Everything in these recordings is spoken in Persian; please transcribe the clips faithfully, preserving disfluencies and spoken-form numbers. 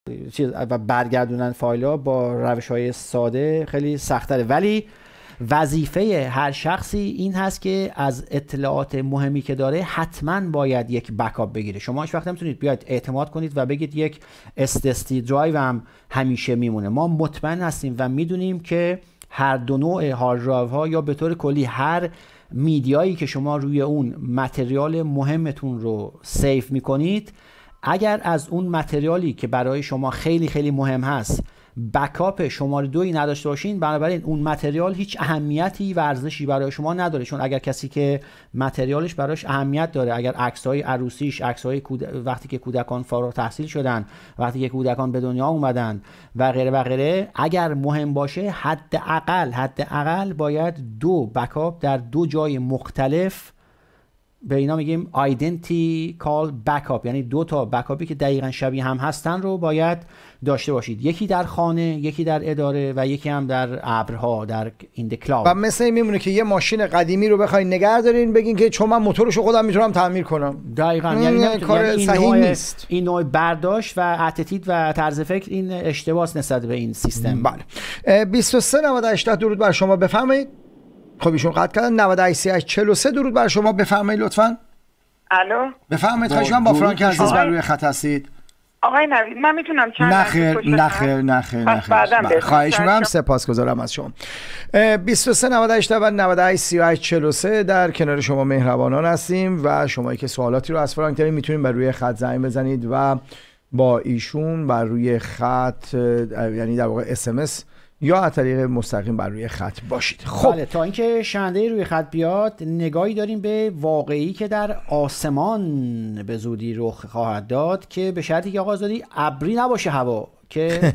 چیز و برگردوندن فایل‌ها با روش‌های ساده خیلی سخت‌تره. ولی وظیفه هر شخصی این هست که از اطلاعات مهمی که داره حتما باید یک بکاپ بگیره. شما هیچ وقت نمیتونید بیاید اعتماد کنید و بگید یک اس دی اس دی درایو هم همیشه میمونه. ما مطمئن هستیم و میدونیم که هر دو نوع هارد درایو ها یا به طور کلی هر میدیایی که شما روی اون متریال مهمتون رو سیف میکنید، اگر از اون متریالی که برای شما خیلی خیلی مهم هست بکاپ شماره دویی نداشته باشین، بنابراین اون متریال هیچ اهمیتی و ارزشی برای شما نداره. چون اگر کسی که متریالش براش اهمیت داره، اگر عکس‌های عروسیش، عکس‌های کود... وقتی که کودکان فارغ التحصیل شدن، وقتی که کودکان به دنیا اومدن و غیره و غیره، اگر مهم باشه حداقل حداقل باید دو بکاپ در دو جای مختلف، به اینا میگیم identical backup، یعنی دو تا بکاپی که دقیقاً شبیه هم هستن رو باید داشته باشید. یکی در خانه، یکی در اداره و یکی هم در ابرها، در این د کلاود. و مثل این میمونه که یه ماشین قدیمی رو بخواید نگه دارین بگین که چون من موتورش رو خودم میتونم تعمیر کنم. دقیقاً، یعنی کار یعنی صحیح نیست. این نوع برداشت و اتیتود و طرز فکر این اشتباهه نسبت به این سیستم. بله. بیست و سه نود و هشت درود بر شما، بفرمایید. خب ایشون قطع کردن. نود و هشت سی و هشت چهل و سه درود بر شما، بفرمایید لطفاً. الو بفرمایید. خواهش می‌کنم با فرانک عزیز بر روی خط هستید. آقای نوید من میتونم چند نخیر نخیر نخیر نخیر خواهش می‌کنم، سپاسگزارم از شما. بیست و سه نود و هشت و نود و هشت سی و هشت چهل و سه در کنار شما مهربانان هستیم و شمایی که سوالاتی رو از فرانک دارید میتونید بر روی خط زنگ بزنید و با ایشون بر روی خط، یعنی در واقع اس ام اس یا از طریق مستقیم بر روی خط باشید. خب بله، تا اینکه شنونده روی خط بیاد نگاهی داریم به واقعی که در آسمان به زودی رخ خواهد داد که به شرطی که آقازادی ابری نباشه هوا که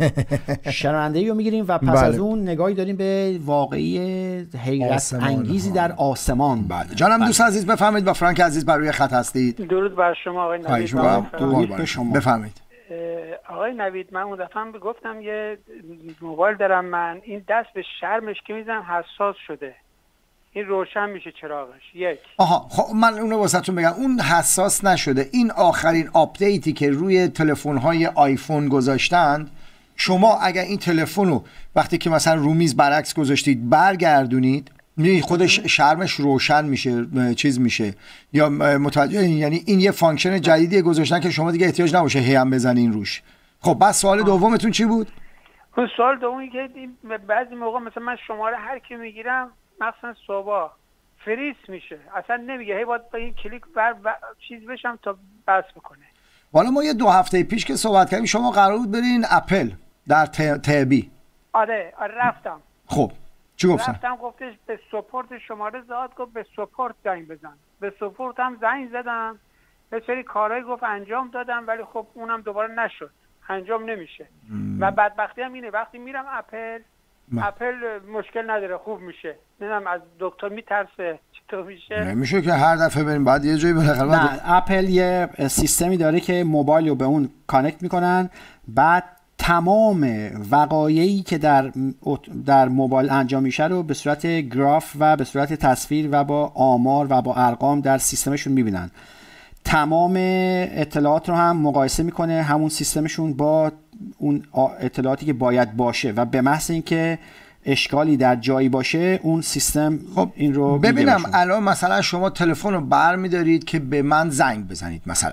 شنونده رو میگیریم و پس بله. از اون نگاهی داریم به واقعی حیرت انگیزی در آسمان. بله جانم بله. دوست عزیز بفرمایید، با فرانک عزیز بر روی خط هستید. درود بر شما آقای نوید. درود بر شما، بفرمایید. آقای نوید من اون دفعه هم گفتم یه موبایل دارم من، این دست به شرمش که میزنم حساس شده، این روشن میشه چراغش. یک آها خب من اونو واسهتون بگم، اون حساس نشده. این آخرین آپدیتی که روی تلفن‌های آیفون گذاشتن، شما اگر این تلفن رو وقتی که مثلا رو میز برعکس گذاشتید برگردونید، خودش شرمش روشن میشه، چیز میشه یا متوجه، یعنی این یه فانکشن جدیدیه گذاشتن که شما دیگه احتیاج نباشه هی هم بزنین روش. خب بس سوال دومتون چی بود؟ اون سوال دومی که بعضی موقع مثلا من شماره هر کی میگیرم مثلا صبح فریز میشه، اصلا نمیگه، هی باید با این کلیک بر ب... چیز بشم تا بس بکنه. والا ما یه دو هفته پیش که صحبت کردیم شما قرار بود برین اپل در تبی. آره آره رفتم. خب چی گفتن؟ رفتم گفتش به سپورت شماره زاد، گفت به سپورت زنگ بزن. به سپورت هم زنگ زدم، یه سری کارهای گفت انجام دادم، ولی خب اونم دوباره نشد، انجام نمیشه. مم. و بدبختی هم اینه وقتی میرم اپل م. اپل مشکل نداره، خوب میشه. نمیدونم از دکتر میترسه چطور میشه. نمیشه که هر دفعه بریم بعد یه جایی بالاخره. نه اپل یه سیستمی داره که موبایل رو به اون کانکت میکنن، بعد تمام وقایعی که در در موبایل انجام میشه رو به صورت گراف و به صورت تصویر و با آمار و با ارقام در سیستمشون میبینن. تمام اطلاعات رو هم مقایسه میکنه همون سیستمشون با اون اطلاعاتی که باید باشه و به محض اینکه اشکالی در جایی باشه اون سیستم خب این رو ببینم. الان مثلا شما تلفن رو برمی‌دارید که به من زنگ بزنید مثلا،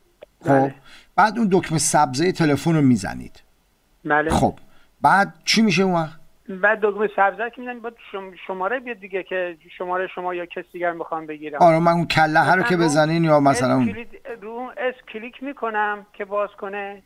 خب بعد اون دکمه سبزه تلفن رو میزنید. بله. خب بعد چی میشه اون وقت؟ بعد دکمه سبزه که میزنید بعد شماره بیاد دیگه که شماره شما یا کسی دیگر میخوام بگیرم. آره من اون کله رو که بزنین یا مثلا اون رو اون اس کلیک میکنم که باز کنه،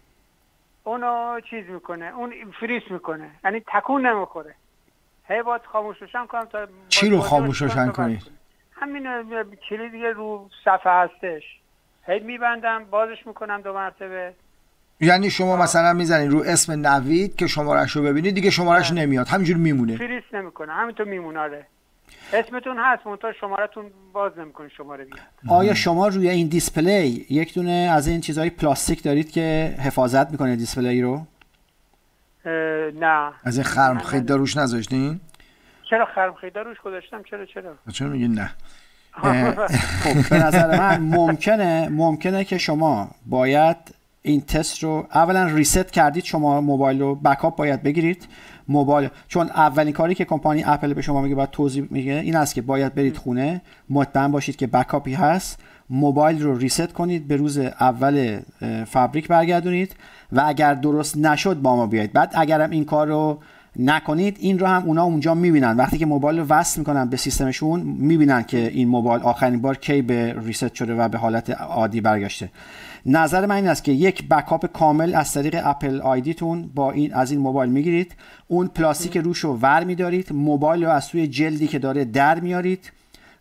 اونو چیز میکنه، اون فریز میکنه، یعنی تکون نمیخوره. هی باید خاموششم کنم تا چی رو خاموششن کنید؟ همین کلید دیگه رو صفحه هستش، هی میبندم بازش میکنم دو مرتبه. یعنی شما آه. مثلا میزنید رو اسم نوید که شماره‌اش رو ببینید دیگه شماره‌اش نمیاد، همینجور میمونه، فریز نمیکنه، همینطور میمونه. آره اسمتون هست منتها شماره‌تون باز نمیکنه شماره بیاد. آیا شما روی این دیسپلی یک دونه از این چیزهای پلاستیک دارید که حفاظت میکنه دیسپلی رو؟ نه. از این خرم خیدا روش نذاشتین؟ چرا خرم خیدا روش گذاشتم؟ چرا چرا؟ چرا میگین نه؟ خب به نظر من ممکنه ممکنه که شما باید این تست رو اولا ریست کردید، شما موبایل رو بکاپ باید بگیرید. موبایل، چون اولین کاری که کمپانی اپل به شما میگه باید توضیح میگه این است که باید برید خونه، مطمئن باشید که بکاپی هست، موبایل رو ریست کنید، به روز اول فابریک برگردونید و اگر درست نشد با ما بیایید. بعد اگرم این کار رو نکنید، این رو هم اونا اونجا میبینن، وقتی که موبایل رو وصل میکنن به سیستمشون میبینن که این موبایل آخرین بار کی به ریست شده و به حالت عادی برگشته. نظر من این است که یک بکاپ کامل از طریق اپل آیدیتون با این از این موبایل میگیرید، اون پلاستیک روش رو ور میدارید، موبایل رو از توی جلدی که داره در میارید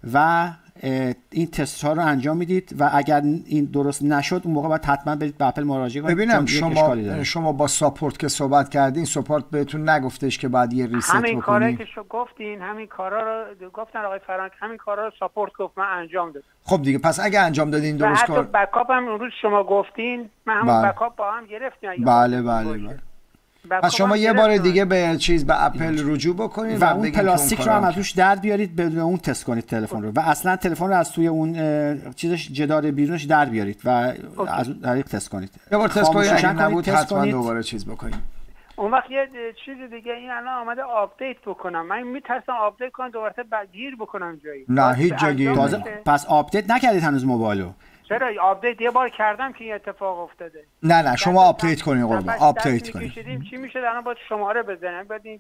و این تست ها رو انجام میدید و اگر این درست نشد اون موقع باید حتما برید به اپل مراجعه کنید. ببینم شما شما با ساپورت که صحبت کردین، ساپورت بهتون نگفتش که بعد یه ریست بکنید؟ همین کارایی که شما گفتین، همین کارا رو گفتن آقای فرانک، همین کارا رو ساپورت گفت من انجام دادم. خب دیگه پس اگه انجام دادین درست کار. حتی بکاپ هم اون روز شما گفتین، من همون بله. بکاپ با هم گرفتیم. بله بله بله. پس شما یه بار دیگه به چیز به اپل رجوع بکنید و, و اون پلاستیک رو هم از روش در بیارید، بدون اون تست کنید تلفن رو و اصلا تلفن رو از توی اون چیزش جدار بیرونش در بیارید و از اون طریق تست کنید. یه بار تست کنید، اگه نبود حتما دوباره چیز بکنید. اون وقت یه چیز دیگه، این الان آمده آپدیت بکنم، من میترسم آپدیت کنم دوباره گیر بکنم جایی. نه هیچ جا گیر. پس آپدیت نکردید هنوز موبایلو؟ چرا آپدیت یه بار کردم که این اتفاق افتاده. نه نه شما آپدیت کنید قربان، آپدیت کنید. چی میشه الان باید شماره بزنم بدین؟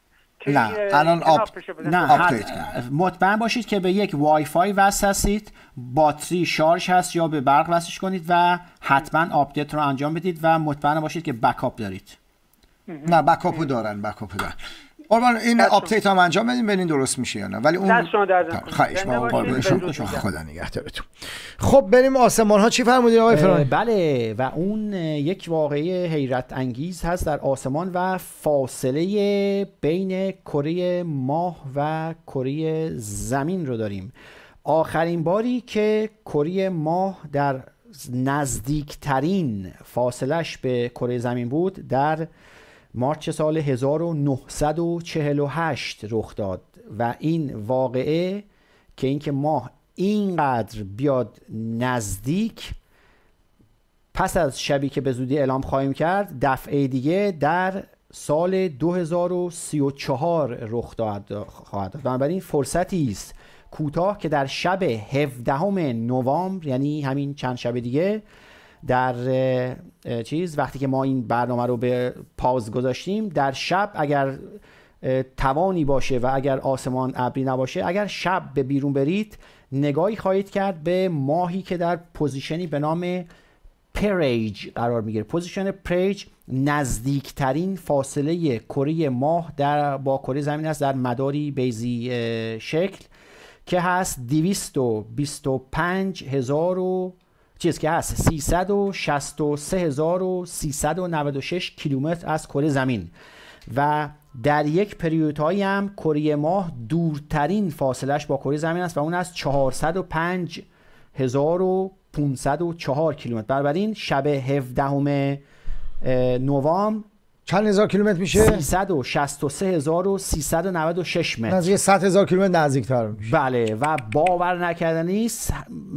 نه الان آپ نه آپدیت کنید. مطمئن باشید که به یک وای فای وصل هستید، باتری شارژ هست یا به برق وصلش کنید و حتما آپدیت رو انجام بدید و مطمئن باشید که بکاپ دارید. نه بکاپو دارن، بکاپو دارن. قربان این آپدیت هم انجام بدین ببینین درست میشه یا نه. ولی اون دست شما درد نکنه. خواهش می‌کنم قربان شما، خدا نگهدارتون. خب بریم آسمان ها. چی فرمودین آقای فرانک؟ بله و اون یک واقعه حیرت انگیز هست در آسمان و فاصله بین کره ماه و کره زمین رو داریم. آخرین باری که کره ماه در نزدیکترین فاصلش به کره زمین بود در مارچ سال هزار و نهصد و چهل و هشت رخ داد و این واقعه که اینکه ماه اینقدر بیاد نزدیک پس از شبی که به زودی اعلام خواهیم کرد دفعه دیگه در سال دو هزار و سی و چهار رخ خواهد داد. بنابراین فرصتی است کوتاه که در شب هفدهم نوامبر، یعنی همین چند شب دیگه، در چیز وقتی که ما این برنامه رو به پاز گذاشتیم، در شب اگر توانی باشه و اگر آسمان ابری نباشه، اگر شب به بیرون برید نگاهی خواهید کرد به ماهی که در پوزیشنی به نام پریج قرار میگیره. پوزیشن پریج نزدیکترین فاصله کره ماه در با کره زمین است در مداری بیضی شکل که هست دویست و بیست و پنج هزار و چیز که هست سیصد و شصت و سه هزار و سیصد و نود و شش کیلومتر از کره زمین و در یک پریودهایی هم کره ماه دورترین فاصلش با کره زمین است و اون از چهارصد و پنج هزار و پانصد و چهار کیلومتر. بنابراین شب هفدهم نوامبر چند هزار کیلومتر میشه؟ سیصد و شصت و سه هزار و سیصد و نود و شش متر. نزدیک صد هزار کیلومتر نزدیک‌تر میشه. بله و باور نکردنی است،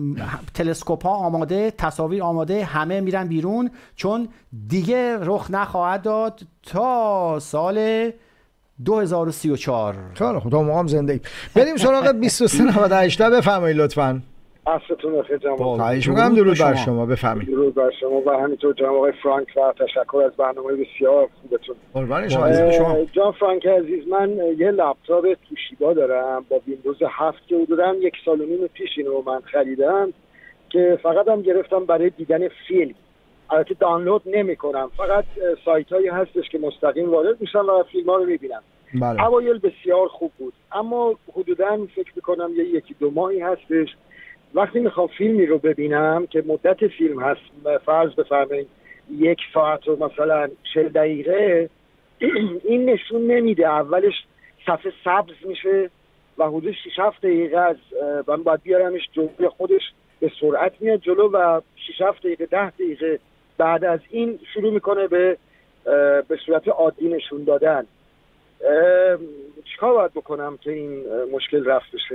تلسکوپ ها آماده، تصاویر آماده، همه میرن بیرون چون دیگه رخ نخواهد داد تا سال دو هزار و سی و چهار. خیلی خوب، تا موقع هم زنده ایم. بریم سراغ بیست و سه نود و هشت بفرمایید لطفاً. عصرتون بخیر جناب. خواهش می‌کنم. درود بر شما، بفرمایید. درود بر شما و همینطور جناب آقای فرانک و تشکر از برنامه بسیار خوبتون. قربان شما. جان فرانک عزیز، من یه لپتاپ توشیبا دارم با ویندوز هفت که حدوداً یک سال و نیم پیش اینو من خریدم که فقط هم گرفتم برای دیدن فیلم. البته دانلود نمی‌کنم، فقط سایت‌هایی هستش که مستقیم وارد میشم و فیلم‌ها رو می‌بینم. بله. اوایل بسیار خوب بود، اما حدوداً فکر می‌کنم یه یکی دو ماهی هستش وقتی میخوام فیلمی رو ببینم که مدت فیلم هست، فرض بفرمایید یک ساعت و مثلا چهل دقیقه، این نشون نمیده. اولش صفحه سبز میشه و حدود شش هفت دقیقه از من باید بیارمش جلوی خودش به سرعت میاد جلو و شش هفت دقیقه ده دقیقه بعد از این شروع میکنه به به صورت عادی نشون دادن. چیکار باید بکنم که این مشکل رفع بشه؟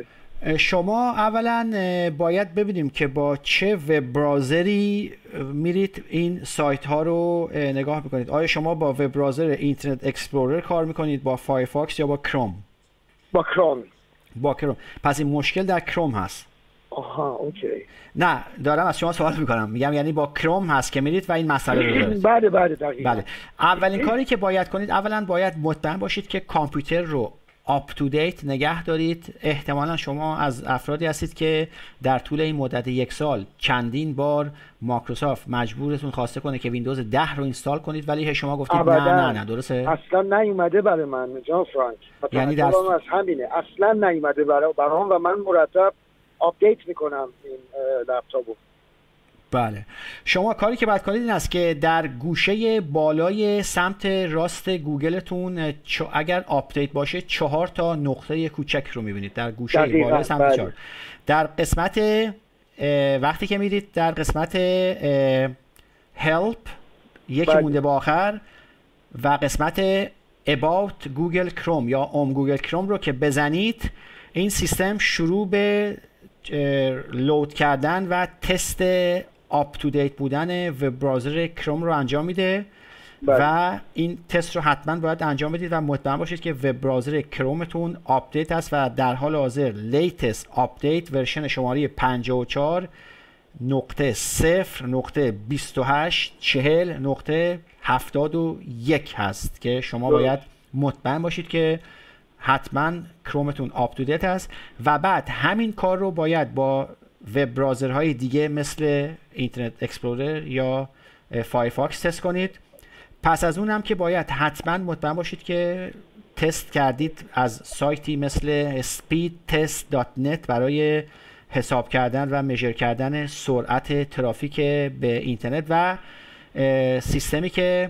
شما اولا باید ببینیم که با چه وب براوزری میرید این سایت ها رو نگاه میکنید. آیا شما با وب براوزر اینترنت اکسپلورر کار میکنید، با فایرفاکس یا با کروم؟ با کروم. با کروم. پس این مشکل در کروم هست. آها اوکی. نه دارم از شما سوال میکنم، میگم یعنی با کروم هست که میرید و این مسئله رو دارید. بله بله دقیقاً. بله. اولین کاری که باید کنید، اولا باید مطمئن باشید که کامپیوتر رو آپ تو دیت نگه دارید. احتمالا شما از افرادی هستید که در طول این مدت یک سال چندین بار مایکروسافت مجبورتون خواسته کنه که ویندوز ده رو اینستال کنید، ولی شما گفتید نه نه نه درسته؟ اصلا نیومده برای من جان فرانک. یعنی در از همینه اصلا نیومده برای برام و من مرتب آپدیت میکنم این لپتاپو. بله. شما کاری که باید کنید این است که در گوشه بالای سمت راست گوگلتون اگر آپدیت باشه چهار تا نقطه کوچک رو میبینید در گوشه بالای سمت بله. چهار. در قسمت وقتی که میرید در قسمت هلپ یکی بله. مونده با آخر و قسمت about گوگل کروم یا ام گوگل کروم رو که بزنید، این سیستم شروع به لود کردن و تست آپ تو دیت بودن وب براوزر کروم رو انجام میده بله. و این تست رو حتما باید انجام بدید و مطمئن باشید که وب براوزر کرومتون آپدیت است و در حال حاضر لیتست آپدیت ورژن شماره پنجاه و چهار نقطه صفر نقطه بیست و هشت چهل نقطه هفتاد و یک هست که شما بله. باید مطمئن باشید که حتما کرومتون آپ تو دیت است و بعد همین کار رو باید با وب براوزرهای دیگه مثل اینترنت اکسپلورر یا فایرفاکس تست کنید. پس از اونم که باید حتما مطمئن باشید که تست کردید از سایتی مثل اسپید تست دات نت برای حساب کردن و مژر کردن سرعت ترافیک به اینترنت و سیستمی که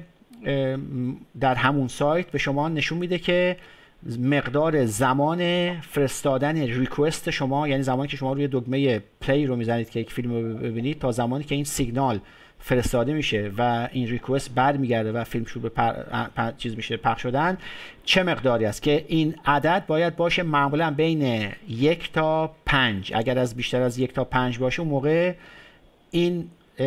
در همون سایت به شما نشون میده که مقدار زمان فرستادن ریکوست شما، یعنی زمانی که شما روی دکمه پلی رو میزنید که یک فیلم رو ببینید تا زمانی که این سیگنال فرستاده میشه و این ریکوست برمیگرده و فیلم شروع به پر... پر... چیز میشه پخش شدن، چه مقداری است که این عدد باید باشه معمولا بین یک تا پنج. اگر از بیشتر از یک تا پنج باشه اون موقع این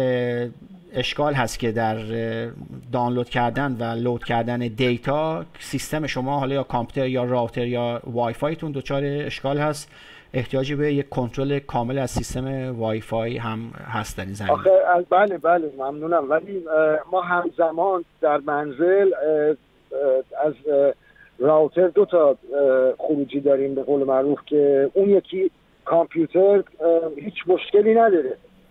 اشکال هست که در دانلود کردن و لود کردن دیتا سیستم شما، حالا یا کامپیوتر یا راوتر یا وای فایتون دچار اشکال هست، احتیاجی به یک کنترل کامل از سیستم وای فای هم هست در این زمینه. آخه بله بله ممنونم، ولی ما همزمان در منزل از راوتر دو تا خروجی داریم به قول معروف که اون یکی کامپیوتر هیچ مشکلی نداره،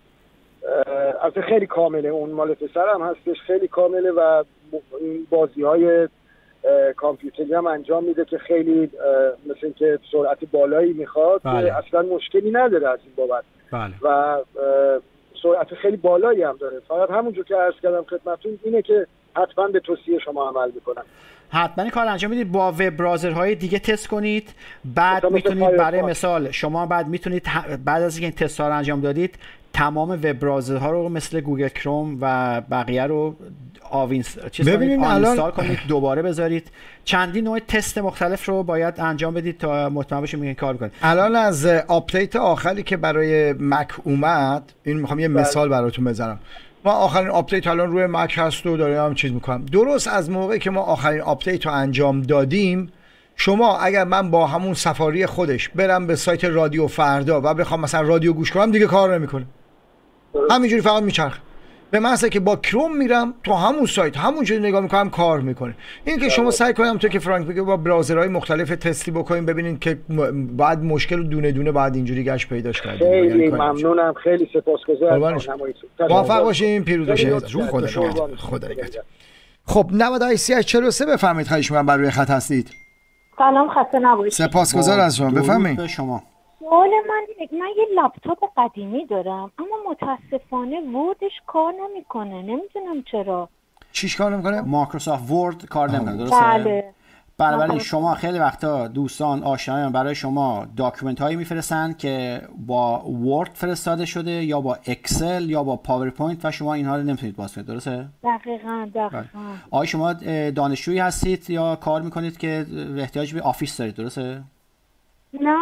از خیلی کامله، اون مال پسرم هستش، خیلی کامله و بازی های کامپیوتری هم انجام میده که خیلی مثل اینکه سرعت بالایی میخواد. بله. اصلا مشکلی نداره از این بابت. بله. و سرعت خیلی بالایی هم داره. فقط همونجور که عرض کردم خدمتتون اینه که حتما به توصیه شما عمل میکنم. حتما کار انجام بدید، با وب براوزرهای دیگه تست کنید، بعد میتونید برای مثال شما بعد میتونید بعد از اینکه این تست ها رو انجام دادید تمام وب براوزرها رو مثل گوگل کروم و بقیه رو آوینس چیز کنید، آنینستال کنید، دوباره بذارید. چندین نوع تست مختلف رو باید انجام بدید تا مطمئن بشید میگین کار بکنید. الان از آپدیت آخری که برای مک اومد، این میخوام یه مثال براتون بزنم. ما آخرین آپدیت الان روی مک هست و دارم چیز میکنم. درست از موقعی که ما آخرین آپدیت رو انجام دادیم، شما اگر من با همون سفاری خودش برم به سایت رادیو فردا و بخوام مثلا رادیو گوش کنم دیگه کار نمیکنه، همینجوری فقط میچرخه. به محض که با کروم میرم تو همون سایت همونجوری نگاه میکنم کار میکنه. این که شما سعی کنیم تو که فرانک بگه با براوزرهای مختلف تستی بکنیم ببینین که بعد مشکل دونه دونه بعد اینجوری گشت پیداش کردیم. خیلی ممنونم، خیلی سپاسگزارم. موفق باشین، پیروز باشین. رو خدا خدا نگهدار. خب نود و هشت سی هشت چهل و سه بفرمایید، خواهش می‌کنم بر روی خط هستید. سلام، خسته نباشید. سپاسگزار از شما، بفرمایید. به شما. سوال من من یه لپتاپ قدیمی دارم اما متاسفانه وردش کار نمیکنه، نمیدونم چرا. چیش کار نمیکنه؟ مایکروسافت ورد کار نمیکنه، درسته؟ بله. بله شما خیلی وقتا دوستان آشنایان برای شما داکیومنت هایی میفرستن که با ورد فرستاده شده یا با اکسل یا با پاورپوینت و شما اینها رو نمیتونید باز کنید، درسته؟ دقیقاً دقیقاً. آیا شما دانشجویی هستید یا کار میکنید که احتیاج به آفیس دارید، درسته؟ نه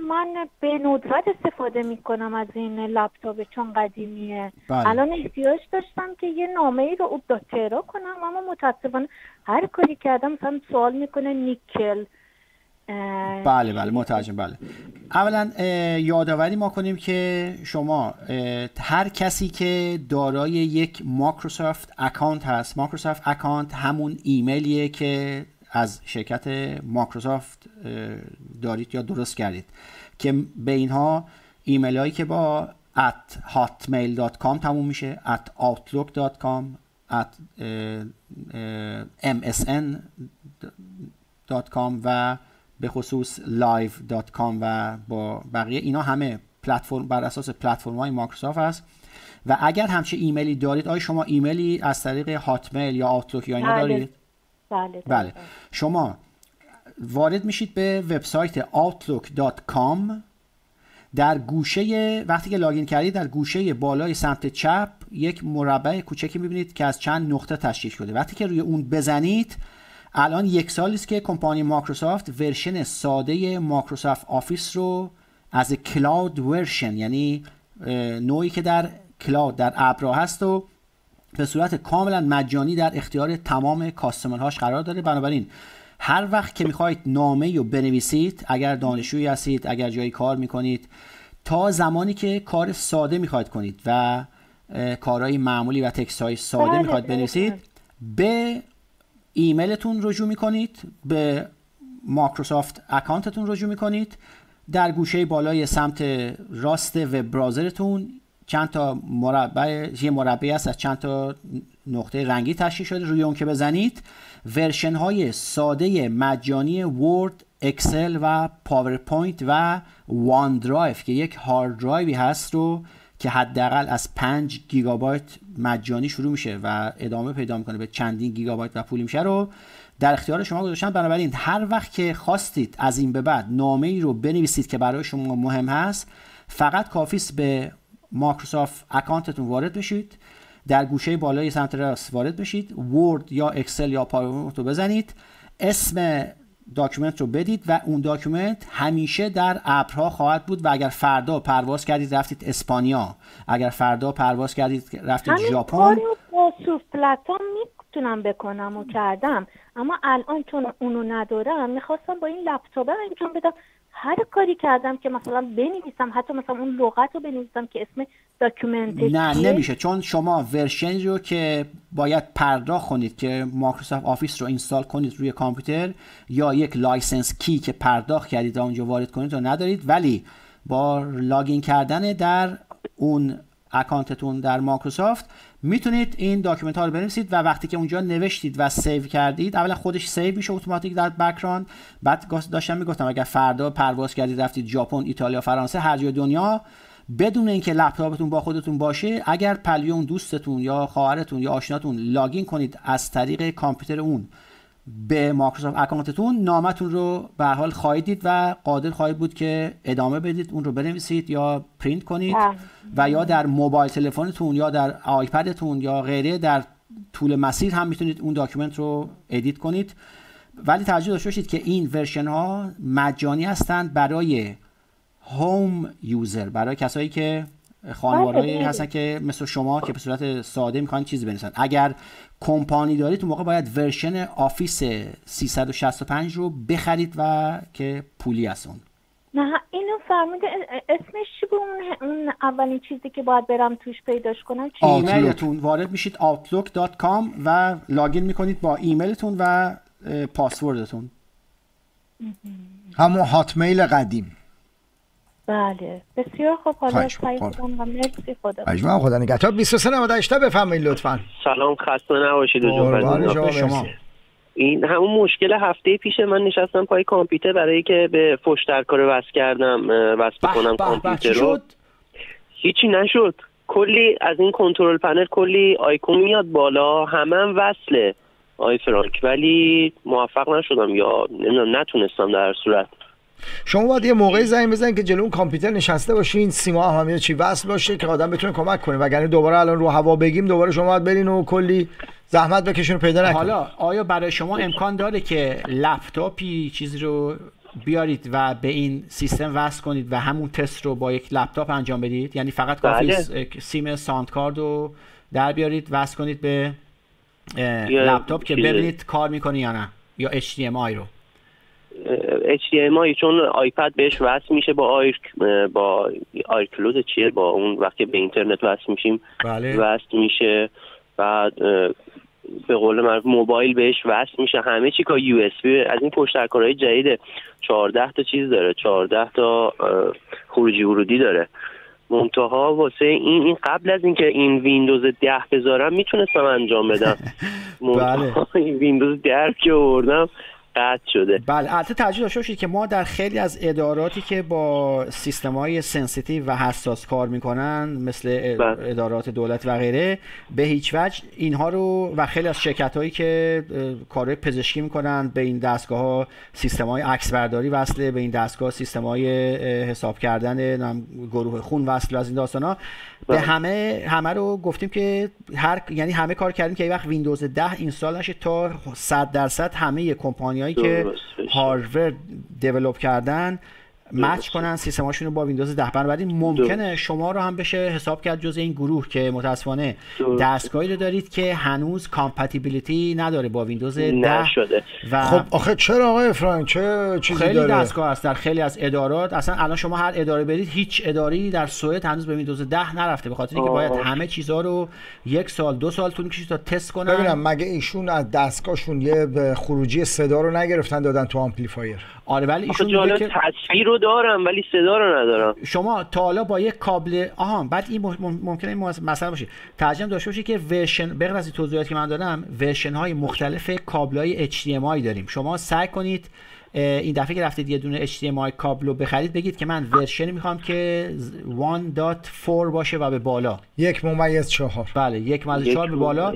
من به ندرت استفاده میکنم از این لپتاپ چون قدیمیه. بله. الان احتیاج داشتم که یه نامه ای رو اپدیت کنم، اما متاسفانه هر کاری کردم مثلا سوال میکنه نیکل. بله بله مترجم. بله اولا یادآوری ما کنیم که شما هر کسی که دارای یک مایکروسافت اکانت هست، مایکروسافت اکانت همون ایمیلیه که از شرکت مایکروسافت دارید یا درست کردید که به اینها ایمیل هایی که با at hotmail dot com تموم میشه، at outlook dot com، at msn dot com و به خصوص live dot com و با بقیه اینا همه پلتفرم بر اساس پلتفرم های مایکروسافت است. و اگر همچه ایمیلی دارید، آیا شما ایمیلی از طریق هاتمیل یا آوتلوک یا اینا دارید؟ بله. بله. شما وارد میشید به وبسایت outlook dot com. در گوشه وقتی که لاگین کردید در گوشه بالای سمت چپ یک مربع کوچکی میبینید که از چند نقطه تشکیل شده. وقتی که روی اون بزنید، الان یک سالی است که کمپانی مایکروسافت ورژن ساده مایکروسافت آفیس رو از کلاود ورژن، یعنی نوعی که در کلاود در ابرها هست و به صورت کاملا مجانی در اختیار تمام کاستمرهاش قرار داره. بنابراین هر وقت که میخواید نامه‌ای رو بنویسید، اگر دانشجویی هستید، اگر جایی کار میکنید، تا زمانی که کار ساده میخواید کنید و کارهای معمولی و تکست‌های ساده میخواید بنویسید، به ایمیلتون رجوع میکنید، به مایکروسافت اکانتتون رجوع میکنید. در گوشه بالای سمت راست وب براوزرتون چند تا مربع، یه مربع هست از چند تا نقطه رنگی تشکیل شده. روی اون که بزنید، ورژن های ساده مجانی ورد، اکسل و پاورپوینت و وان درایو که یک هارد درایوی هست رو که حداقل از پنج گیگابایت مجانی شروع میشه و ادامه پیدا میکنه به چندین گیگابایت و پولی میشه رو در اختیار شما گذاشتن. بنابراین هر وقت که خواستید از این به بعد نامه‌ای رو بنویسید که برای شما مهم هست، فقط کافی است به مایکروسافت اکانتتون وارد بشید، در گوشه بالای سمت راست وارد بشید، ورد یا اکسل یا پاورپوینت رو بزنید، اسم داکیومنت رو بدید و اون داکیومنت همیشه در ابرها خواهد بود. و اگر فردا پرواز کردید رفتید اسپانیا، اگر فردا پرواز کردید رفتید ژاپن، همین کاری با سوفلتام میتونم بکنم و کردم، اما الان چون اونو ندارم میخواستم با این لپتاپ انجام بدم. هر کاری کردم که مثلا بنویسم، حتی مثلا اون لغت رو بنویسم که اسم داکیومنت نه نمیشه، چون شما ورژن رو که باید پرداخت کنید که مایکروسافت آفیس رو اینستال کنید روی کامپیوتر یا یک لایسنس کی که پرداخت کردید اونجا وارد کنید رو ندارید. ولی با لاگین کردن در اون اکانتتون در مایکروسافت میتونید این داکیومنت ها رو بنویسید و وقتی که اونجا نوشتید و سیو کردید، اولا خودش سیو میشه اتوماتیک در بک‌گراند. بعد داشتم میگفتم اگر فردا پرواز کردید رفتید ژاپن، ایتالیا، فرانسه، هر جای دنیا، بدون اینکه لپتاپتون با خودتون باشه، اگر پلوی اون دوستتون یا خواهرتون یا آشناتون لاگین کنید از طریق کامپیوتر اون به مایکروسافت اکانتتون، نامتون رو به هر حال خواهید دید و قادر خواهید بود که ادامه بدید، اون رو بنویسید یا پرینت کنید و یا در موبایل تلفنتون یا در آیپدتون یا غیره در طول مسیر هم میتونید اون داکیومنت رو ادیت کنید. ولی توجه داشته باشید که این ورژن ها مجانی هستند برای هوم یوزر، برای کسایی که خانوارهایی هستن که مثل شما که به صورت ساده میخوان چیزی بنویسن. اگر کمپانی دارید اون موقع باید ورژن آفیس سیصد و شصت و پنج رو بخرید و که پولی است اون. نه اینو فرموده اسمش چی بود اون اولین چیزی که باید برم توش پیداش کنم؟ ایمیلتون وارد میشید outlook dot com و لاگین میکنید با ایمیلتون و پاسوردتون، همون هاتمیل قدیم. بله بسیار خوب. حالا سعی کنم و مرسی. خدا مجموعه خدا نگهدار. بیست و سه نود و هشت بفرمایید لطفاً. سلام، خسته نباشید. قربان شما. این همون مشکل هفته پیش من نشستم پای کامپیوتر برای که به فوش در کار وصل کردم، وصل کنم کامپیوتر رو، هیچی نشد. کلی از این کنترل پنل کلی آیکون میاد بالا، همه هم وصله آی فرانک، ولی موفق نشدم یا نمیدونم نتونستم در صورت. شما باید یه موقعی زنگ بزنید که جلو اون کامپیوتر نشسته باشین، سیما هم همین چی وصل باشه که آدم بتونه کمک کنه، وگرنه دوباره الان رو هوا بگیم دوباره شما باید برین و کلی زحمت بکشین پیدا نکنید. حالا آیا برای شما امکان داره که لپتاپی چیزی رو بیارید و به این سیستم وصل کنید و همون تست رو با یک لپتاپ انجام بدید؟ یعنی فقط کافی بله. سیم ساوند کارد رو در بیارید وصل کنید به لپتاپ که ببینید کار میکنه یا نه، یا اچ دی ام آی رو؟ اچ دی ام آی چون آیپد بهش وصل میشه با آیر با آیرکلود چیه، با اون وقتی به اینترنت وصل میشیم بله. وصل میشه. بعد به قول معروف موبایل بهش وصل میشه، همه چی که یو اس بی. از این پشتکارهای جدید چهارده تا چیز داره، چهارده تا خروجی ورودی داره. منتها واسه این این قبل از اینکه این ویندوز ده بذارم میتونستم انجام بدم. منتها این ویندوز ده که آوردم قطع شده. بله البته توجه داشته باشید که ما در خیلی از اداراتی که با سیستم‌های سنسیتیو و حساس کار میکنن مثل بله. ادارات دولت و غیره، به هیچ وجه اینها رو و خیلی از شرکت‌هایی که کارهای پزشکی میکنن به این دستگاه‌ها سیستم‌های عکس برداری وصله، به این دستگاه سیستم‌های حساب کردن گروه خون وصل، از این داستانا به همه همه رو گفتیم که هر یعنی همه کار کردیم که این وقت ویندوز ده اینستال نشه تا صد درصد همه کمپانی‌هایی که هاردور دیولپ کردن مچ کنن سیستماشون رو با ویندوز ده. بنابراین ممکنه شما رو هم بشه حساب کرد جز این گروه که متاسفانه دستگاهی رو دارید که هنوز کامپتیبیلیتی نداره با ویندوز ده شده. و خب آخه چرا آقای فرانک چه چیزی خیلی داره؟ خیلی دستگاه هست در خیلی از ادارات. اصلا الان شما هر اداره برید هیچ اداری در سوئد هنوز به ویندوز ده نرفته، به خاطر اینکه باید همه چیزا رو یک سال دو سال طول می‌کشه تا تست کنن. ببینم مگه ایشون از دستگاهشون یه خروجی صدا رو نگرفتن دادن تو آمپلیفایر؟ آره ولی ایشون میگه که تصویر رو دارم ولی صدا رو ندارم. شما تا حالا با یک کابل آها بعد این ممکنه این مثلا باشه ترجمه داشته باشه که ورژن بغیر از این توضیحاتی که من دادم ورژن های مختلف کابل های اچ دی ام آی داریم. شما سعی کنید این دفعه که رفتید یه دونه اچ دی ام آی کابل رو بخرید بگید که من ورژنی میخوام که یک دات چهار باشه و به بالا یک ممیز چهار. بله یک ممیز چهار به بالا.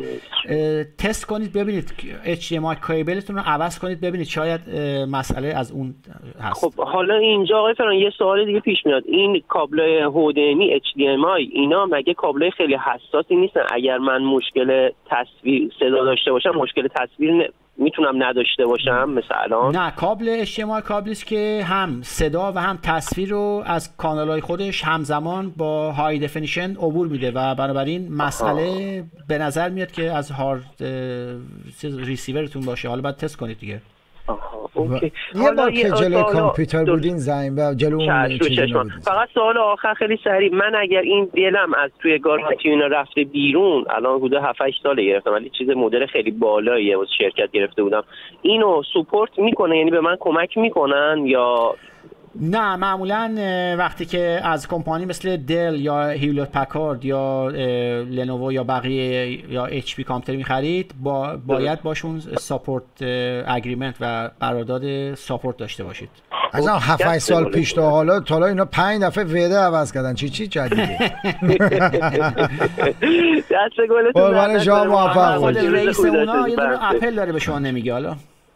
تست کنید ببینید اچ دی ام آی کیبلتون رو عوض کنید ببینید شاید مسئله از اون هست. خب حالا اینجا آقای فران یه سوال دیگه پیش میاد، این کابلای اچ اچ دی ام آی اینا مگه کابلای خیلی حساسی نیستن؟ اگر من مشکل تصویر صدا داشته باشم مشکل تصویر ن... میتونم نداشته باشم مثلا؟ نه کابل اچ دی ام آی کابلی است که هم صدا و هم تصویر رو از کانال‌های خودش همزمان با های دفینیشن عبور میده و بنابراین مسئله آه. به نظر میاد که از هارد ریسیورتون باشه. حالا باید تست کنید دیگه. اوکی. یه بار که جلوی کامپیوتر بودین زنگ و جلو اون چیزی فقط سوال آخر خیلی سریع، من اگر این دلم از توی گارانتی اینا رفته بیرون، الان حدود هفت هشت ساله گرفتم ولی چیز مدل خیلی بالاییه واسه شرکت گرفته بودم، اینو سپورت میکنه؟ یعنی به من کمک میکنن یا نه؟ معمولا وقتی که از کمپانی مثل دل یا هیولت پکارد یا لنوو یا بقیه یا اچ پی کامپیوتر میخرید با باید باشون ساپورت اگریمنت و قرارداد ساپورت داشته باشید. از اون هفت هشت سال پیش تا حالا تا حالا اینا پنج دفعه وعده عوض کردن. چی چی جدیده؟ دست گلتون قربان شما موفق باشید. رئیس اونا یه دونه اپل داره به شما نمیگه حالا.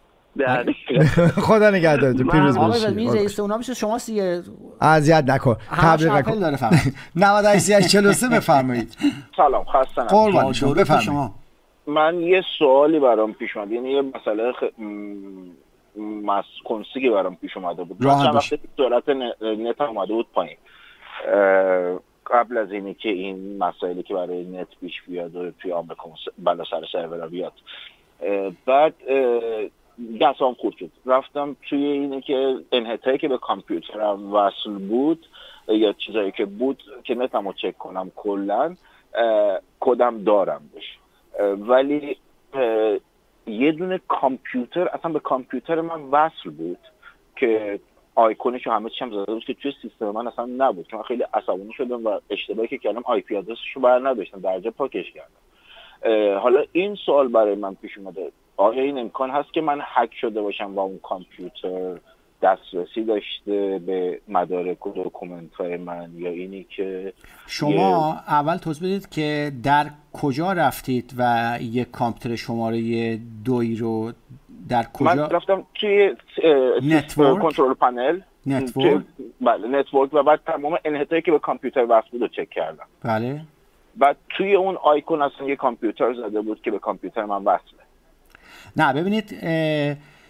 خدا نگهدارتون، پیروز باشید. آقا میز رئیس اونا میشه شما سی اذیت نکن. تبلیغ نکن. داره فقط نود و هشت چهل و سه بفرمایید. سلام خستم. قربان شما بفرمایید. من یه سوالی برام پیش اومد، یعنی یه مسئله خ... مس کنسیگی برام پیش اومده بود. من چند وقتی سرعت نت اومده بود پایین. قبل از اینی که این مسائلی که برای نت پیش بیاد و توی آمریکا بالا سر سرور بیاد، بعد دستام خورد شد. رفتم توی اینه که انحطاطی که به کامپیوترم وصل بود یا چیزایی که بود که نتمو چک کنم کلا کدم دارم بشه، ولی یه دونه کامپیوتر اصلا به کامپیوتر من وصل بود که آیکونش و همه چیزم زده بود که توی سیستم من اصلا نبود که من خیلی عصبانی شدم و اشتباهی که کردم آی پی آدرسشو بر نداشتم، درجا پاکش کردم. حالا این سوال برای من پیش اومده، آیا این امکان هست که من هک شده باشم و اون کامپیوتر دسترسی داشته به مدارک و دکومنت های من، یا اینی که شما یه... اول توضیح بدید که در کجا رفتید و یک کامپیوتر شماره دوی رو در کجا؟ من رفتم توی نتورک کنترل پنل نتورک بله نتورک و بعد تمام انحطاطی که به کامپیوتر وصل بود رو چک کردم. بله. بعد توی اون آیکون اصلا یه کامپیوتر زده بود که به کامپیوتر من وصله. نه ببینید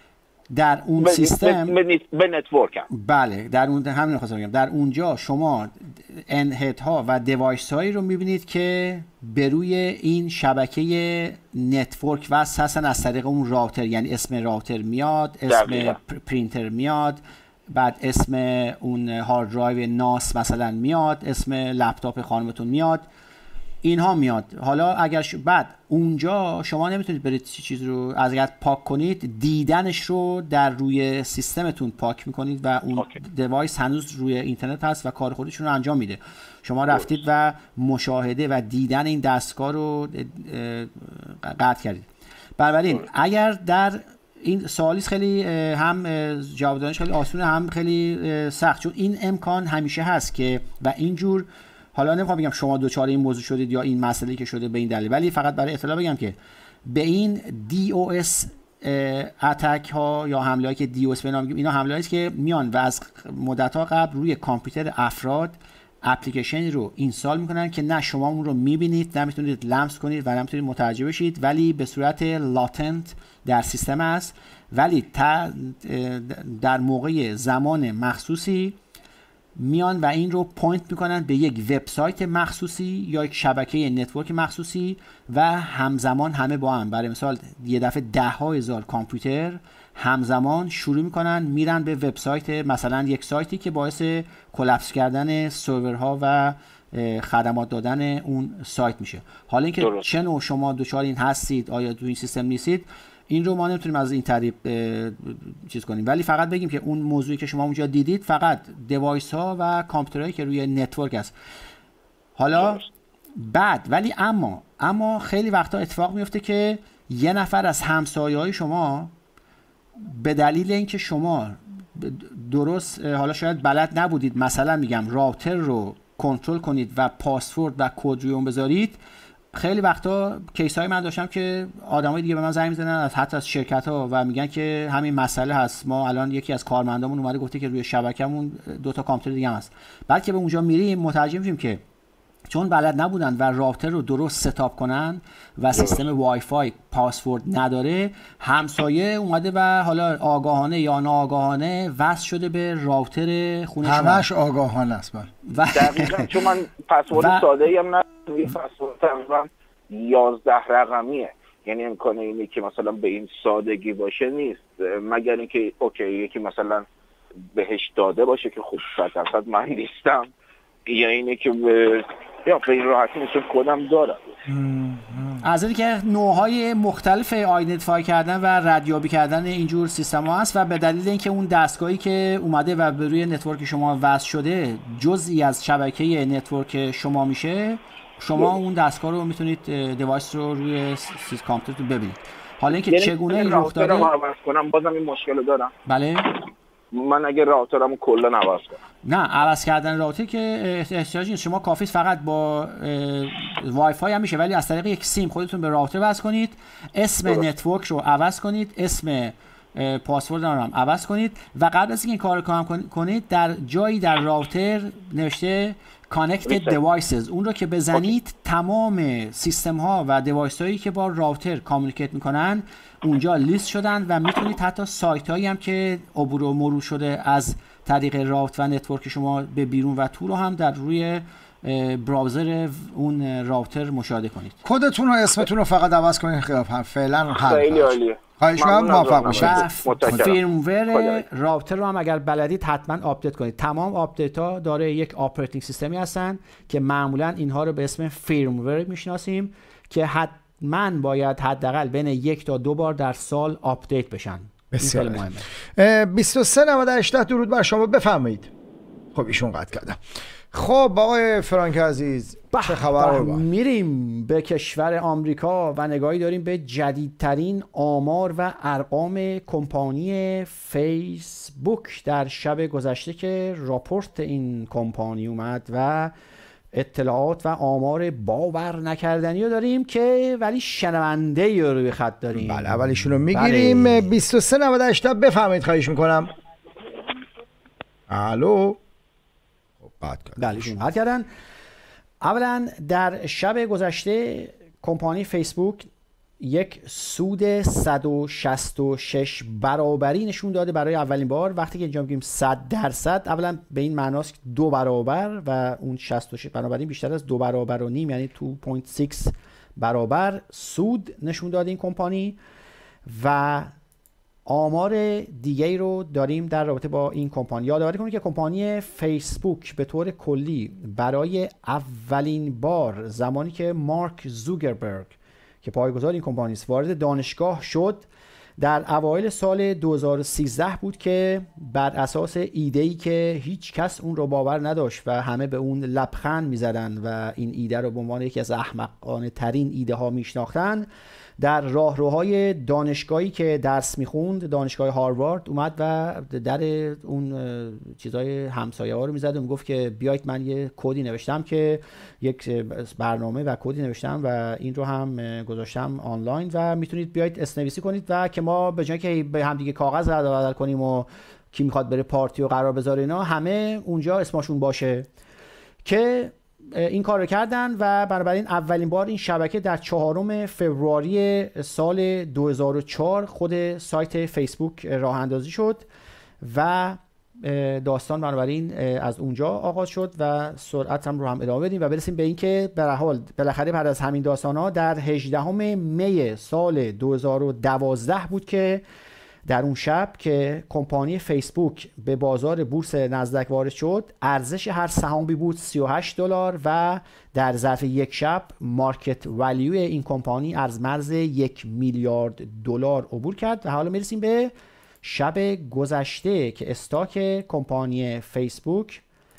در اون به سیستم به, به نتورک هم. بله در اون همین خواستم بگم، در اونجا شما انهت ها و دیوایس هایی رو میبینید که به روی این شبکه نتورک وصل هستن از طریق اون راوتر، یعنی اسم راوتر میاد، اسم دقیقا. پرینتر میاد، بعد اسم اون هارد درایو ناس مثلا میاد، اسم لپتاپ خانمتون میاد، اینها میاد. حالا اگر ش... بعد اونجا شما نمیتونید برید چیز رو از اگر پاک کنید، دیدنش رو در روی سیستمتون پاک میکنید و اون اوکی. دیوایس هنوز روی اینترنت هست و کار خودشون رو انجام میده. شما رفتید و مشاهده و دیدن این دستگاه رو قطع کردید. بنابراین اگر در این سوالیست خیلی هم جواب دادنش خیلی آسونه هم خیلی سخت، چون این امکان همیشه هست که و اینجور، حالا نمیخوام بگم شما دوچار این موضوع شدید یا این مسئله که شده به این دلیل، ولی فقط برای اطلاع بگم که به این دی او اس اتک ها یا حمله هایی که دی او اس به نام میگیم، اینا حمله هایی که میان و از مدت ها قبل روی کامپیوتر افراد اپلیکیشن رو اینستال میکنن که نه شما اون رو میبینید، نه میتونید لمس کنید و نه میتونید متوجه بشید، ولی به صورت لاتنت در سیستم است، ولی در موقع زمان مخصوصی میان و این رو پوینت میکنن به یک وبسایت مخصوصی یا یک شبکه نتورک مخصوصی و همزمان همه با هم، برای مثال یه دفعه ده ها هزار کامپیوتر همزمان شروع میکنن میرن به وبسایت، مثلا یک سایتی که باعث کلاپس کردن سرورها و خدمات دادن اون سایت میشه. حالا اینکه چه نوع شما دچار این هستید، آیا تو این سیستم نیستید، این رو ما نمیتونیم از این طریق چیز کنیم، ولی فقط بگیم که اون موضوعی که شما اونجا دیدید فقط دیوایس ها و کامپیوترهایی که روی نتورک است. حالا بعد ولی اما اما خیلی وقتا اتفاق میفته که یه نفر از همسایه‌های شما به دلیل اینکه شما درست حالا شاید بلد نبودید، مثلا میگم راوتر رو کنترل کنید و پاسورد و کد روی اون بذارید، خیلی وقتا کیس های من داشتم که آدمای دیگه به من زنگ میزنن از حتی از شرکت ها و میگن که همین مسئله هست، ما الان یکی از کارمندامون اومده گفته که روی شبکه‌مون دو تا کامپیوتر دیگه هم هست. بعد که به اونجا میریم متوجه میشیم که چون بلد نبودن و راوتر رو درست ستاپ کنن و سیستم وای فای پاسورد نداره، همسایه اومده و حالا آگاهانه یا ناآگاهانه وصل شده به راوتر خونه شما. همش آگاهانه است. و دقیقاً چون من پسورد ساده‌ای هم ندارم، پسورد تقریبا یازده رقمیه، یعنی امکانه اینه که مثلا به این سادگی باشه نیست، مگر اینکه اوکی یکی مثلا بهش داده باشه که خب صد درصد من نیستم، یا اینه که به یا به این راحتی مثل کدم دارم. از اینکه که نوع‌های مختلف آیدنتیفای کردن و ردیابی کردن اینجور سیستم‌ها هست و به دلیل اینکه اون دستگاهی که اومده و به روی نتورک شما وصل شده جزئی از شبکه نتورک شما میشه، شما اون دستگاه رو میتونید دیوایس رو روی سیستم کامپیوترتون ببینید. حالا اینکه چگونه این رخ داده، راوترم عوض کنم بازم این مشکل رو دارم. بله من اگه راوترمو کلا عوض کنم، نه عوض کردن راوتر که احتیاجی نیست، شما کافیه فقط با وای فای هم میشه، ولی از طریق یک سیم خودتون به راوتر وصل کنید، اسم درست. نتورک رو عوض کنید، اسم پاسورد رو هم عوض کنید و قبل از اینکه این کارو کنید در جایی در راوتر نوشته Connected Devices، اون رو که بزنید تمام سیستم ها و دیوایس هایی که با راوتر کامیونیکیت میکنن اونجا لیست شدن و میتونید حتی سایت هایی هم که عبور و مرور شده از طریق راوتر و نتورک شما به بیرون و تو رو هم در روی براوزر اون راوتر مشاهده کنید. کدتون و اسمتون رو فقط عوض کنید. فعلا خیلی عالیه. خواهش می‌کنم موفق باشید. فیرمور راوتر رو هم اگر بلدید حتما آپدیت کنید. تمام آپدیت ها داره یک آپراتینگ سیستمی هستن که معمولا اینها رو به اسم فیرمور میشناسیم که حتما باید حداقل بین یک تا دو بار در سال آپدیت بشن. بسیار مهمه. بیست و سه نود و هشت درود بر شما، بفرمایید. خب ایشون قطع کردم. خب آقای فرانک عزیز چه خبر؟ میریم به کشور آمریکا و نگاهی داریم به جدیدترین آمار و ارقام کمپانی فیسبوک در شب گذشته که راپورت این کمپانی اومد و اطلاعات و آمار باور نکردنی رو داریم که ولی شنونده رو روی خط داریم. بله اولیشون رو میگیریم. بله. بیست و سه نود و هشت بفرمایید خواهش میکنم. الو. بله قطع کردن. اولا در شب گذشته کمپانی فیسبوک یک سود صد و شصت و شش برابری نشون داده برای اولین بار. وقتی که اینجا میگیم صد درصد، اولا به این معناست که دو برابر و اون شصت و شش بنابراین بیشتر از دو برابر و نیم، یعنی دو ممیز شش برابر سود نشون داده این کمپانی. و آمار دیگه رو داریم در رابطه با این کمپانی. یادآوری کنید که کمپانی فیسبوک به طور کلی برای اولین بار زمانی که مارک زوکربرگ که پایه‌گذار این کمپانی است وارد دانشگاه شد، در اوایل سال دو هزار و سیزده بود که بر اساس ایده‌ای که هیچ کس اون رو باور نداشت و همه به اون لبخند می‌زدن و این ایده رو به عنوان یکی از احمقانه ترین ایده ها میشناختن، در راهروهای دانشگاهی که درس میخوند، دانشگاه هاروارد، اومد و در اون چیزای همسایه ها رو میزد و میگفت که بیایید من یه کدی نوشتم که یک برنامه و کدی نوشتم و این رو هم گذاشتم آنلاین و میتونید بیایید اسنویسی کنید و که ما به جای که به هم دیگه کاغذ رد و بدل کنیم و کی میخواد بره پارتی و قرار بذاره اینا، همه اونجا اسمشون باشه. که این کار رو کردن و بنابراین اولین بار این شبکه در چهارم فوریه سال دو هزار و چهار خود سایت فیسبوک راه اندازی شد و داستان بنابراین از اونجا آغاز شد و سرعت هم رو هم ادامه بدیم و برسیم به این که به هر حال بالاخره بعد از همین داستان‌ها در هجدهم می سال دو هزار و دوازده بود که در اون شب که کمپانی فیسبوک به بازار بورس نزدک وارد شد، ارزش هر سهامی بود سی و هشت دلار و در ظرف یک شب مارکت ولیو این کمپانی از مرز یک میلیارد دلار عبور کرد. و حالا میرسیم به شب گذشته که استاک کمپانی فیسبوک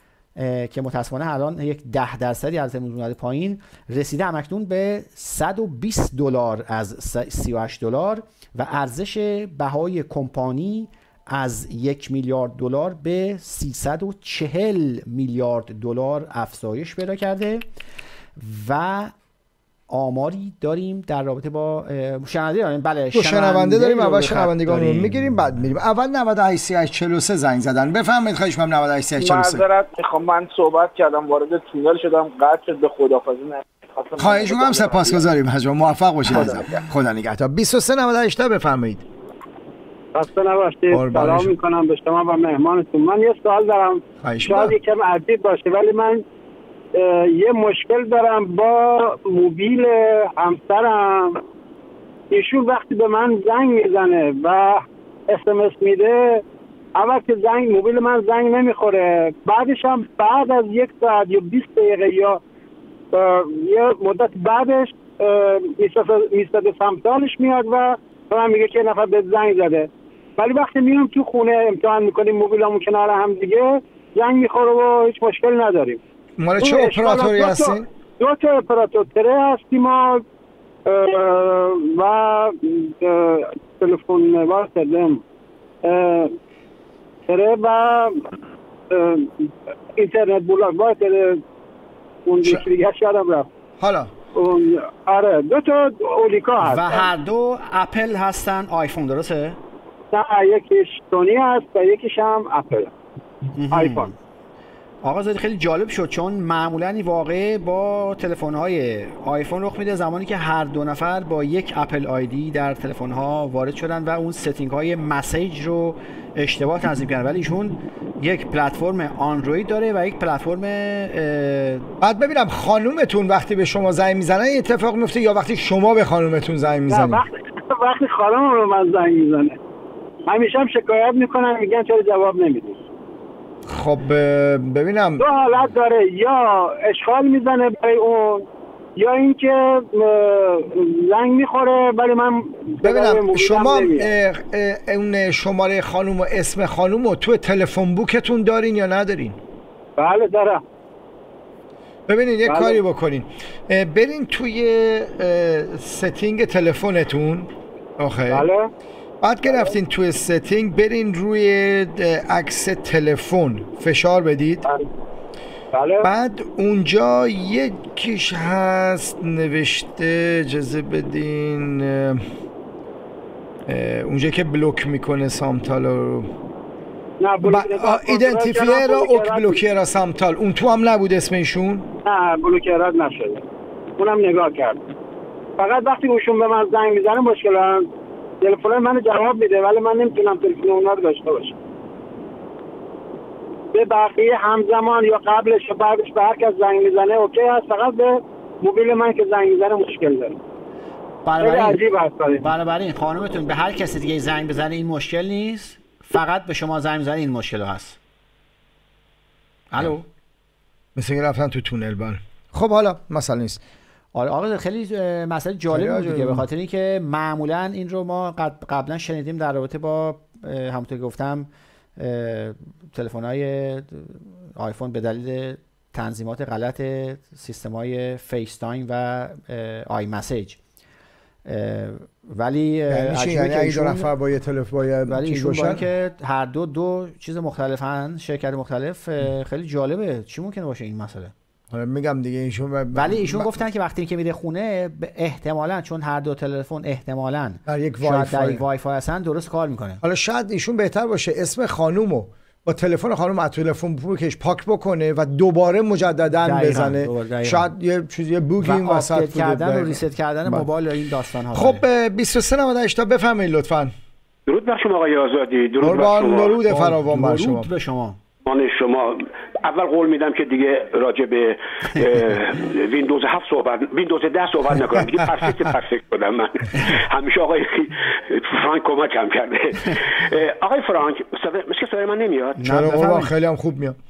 که متاسفانه الان یک ده درصدی از امروز اومده پایین، رسیده همکنون به صد و بیست دلار از سی و هشت دلار و ارزش بهای کمپانی از یک میلیارد دلار به سیصد و چهل میلیارد دلار افزایش پیدا کرده. و آماری داریم در رابطه با شنونده داریم. بله شنونده داریم. اول شنوندگان رو میگیریم بعد میریم. اول نود و هشت سی و هشت چهل و سه زنگ زدن. بفرمایید خواهش می‌کنم. نود و هشت سی و هشت چهل و سه. معذرت میخوام، من صحبت کردم وارد تونل شدم قطع شد، به خداحافظی نمی‌خواستم. خواهش می‌کنم. سپاسگزاریم حجم. موفق باشید عزیزم. خدا نگهدار. بیست و سه نود و هشت بفرمایید. خسته نباشید. سلام می‌کنم به شما و مهمانتون. من یه سوال دارم. شاید یکم عجیب باشه ولی من یه مشکل دارم با موبیل همسرم. ایشون وقتی به من زنگ میزنه و اس ام اس میده، اول که زنگ موبیل من زنگ نمیخوره، بعدش هم بعد از یک ساعت یا بیست دقیقه یا یه مدت بعدش میستاده سمتالش میاد و من میگه که نفر به زنگ زده. ولی وقتی میرم تو خونه امتحان میکنیم موبیلمون کنار هم دیگه، زنگ میخوره و هیچ مشکل نداریم. مال چه اپراتوری هستین؟ دو تا اپراتور تره هستیم ما و تلفن نوار کردم تره و اینترنت بولاک با تره اون دیگه شدم رفت. حالا آره دو تا اولیکا هست و هر دو اپل هستن. آیفون درسته؟ نه، یکیش سونی هست و یکیش هم اپل آیفون. آقا زادی خیلی جالب شد چون معمولا این واقعه با تلفن‌های آیفون رخ میده زمانی که هر دو نفر با یک اپل آیدی در تلفن‌ها وارد شدن و اون ستینگ‌های مسیج رو اشتباه تنظیم کردن، ولی ایشون یک پلتفرم اندروید داره و یک پلتفرم بعد ببینم خانومتون وقتی به شما زنگ میزنن این اتفاق میفته یا وقتی شما به خانومتون زنگ میزنید؟ وقتی وقتی خانومم رو من زنگ میزنه همیشه هم شکایت میکنن، میگن چرا جواب نمیدی. خب ببینم دو حالت داره، یا اشغال میزنه برای اون یا اینکه زنگ میخوره ولی من ببینم شما اون شماره خانوم و اسم خانوم رو تو تلفن بوکتون دارین یا ندارین؟ بله دارم. ببینین یک بله. کاری بکنین، برین توی ستینگ تلفنتون. آخه بله. بعد که رفتین توی ستینگ برین روی عکس تلفن فشار بدید. بله. بعد اونجا یکیش هست نوشته اجازه بدین اونجا که بلوک میکنه سامتال رو نه بلوک ایدنتیفیر رو اوک بلوکیر سامتال، اون تو هم نبود اسم ایشون؟ نه بلوکیرات نشده، اونم نگاه کرد. فقط وقتی ایشون به من زنگ میزنه مشکل هم تلفن منو جواب میده ولی من نمیتونم تلفن اونا رو داشته باشم. به بقیه همزمان یا قبلش یا بعدش به هر کس زنگ میزنه اوکی هست، فقط به موبیل من که زنگ میزنه مشکل داره. بنابراین بنابراین خانمتون به هر کسی دیگه زنگ بزنه این مشکل نیست، فقط به شما زنگ بزنه این مشکل هست. الو مثل اینکه رفتن تو تونل. بله خب حالا مسئله نیست. آره آقا خیلی مسئله جالب بود دیگه، به خاطر اینکه معمولا این رو ما قبلا شنیدیم در رابطه با همونطور که گفتم تلفن‌های آیفون به دلیل تنظیمات غلط سیستم‌های فیس تایم و آی مسیج. ولی یعنی اگه دو نفر با یه تلفن ولی ایشون با که هر دو دو چیز مختلفن، شرکت مختلف، خیلی جالبه. چی ممکنه باشه این مسئله؟ آره میگم دیگه ایشون ب... ولی ایشون ب... گفتن که وقتی که میره خونه احتمالاً چون هر دو تلفن احتمالاً در یک وای فای در یک وای فای هستن درست کار میکنه. حالا شاید ایشون بهتر باشه اسم خانومو با تلفن خانم از تلفن بکش پاک بکنه و دوباره مجددا بزنه. دقیقا. شاید یه چیزی بوگینگ وسط بوده کردن و ریست کردن موبایل این داستان ها. خب بیست و سه نود و هشت تا بفرمایید لطفاً. درود بر شما آقای آزادی. درود بر شما. درود فراوان بر شما. درود به شما. من شما اول قول میدم که دیگه راجع به ویندوز هفت صحبت ویندوز ده صحبت نکنم. دیگه پرفکت پرفکت شدم من. همیشه آقای فرانک کمکم کرده. آقای فرانک مثل صدای من نمیاد؟ چرا قربان خیلی هم خوب میاد.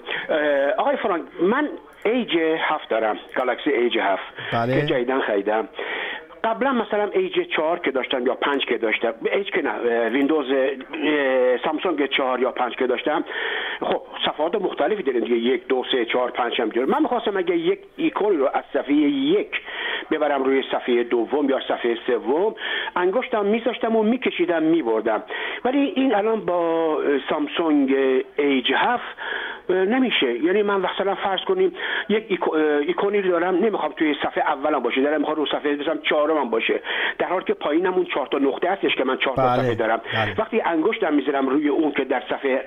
آقای فرانک من ایج هفت دارم، گالاکسی ایج هفت بله. که جدیدن خریدم. قبلا مثلا ایج چهار که داشتم یا پنج که داشتم، ایج که نه ویندوز سامسونگ چهار یا پنج که داشتم، خب صفحات مختلفی داریم دیگه، یک دو سه چهار پنج هم داریم. من می‌خواستم اگه یک ایکون رو از صفحه یک ببرم روی صفحه دوم یا صفحه سوم، انگشتم می‌ذاشتم و می‌کشیدم می‌بردم، ولی این الان با سامسونگ ایج هفت نمیشه. یعنی من مثلا فرض کنیم یک ایکونی رو دارم، نمیخوام توی صفحه اولم باشه، دارم میخوام رو صفحه مثلا چهارم باشه، در حالی که پایینم اون چهار تا نقطه هستش که من چهار تا بله. صفحه دارم. بله. وقتی انگشتم میذارم روی اون که در صفحه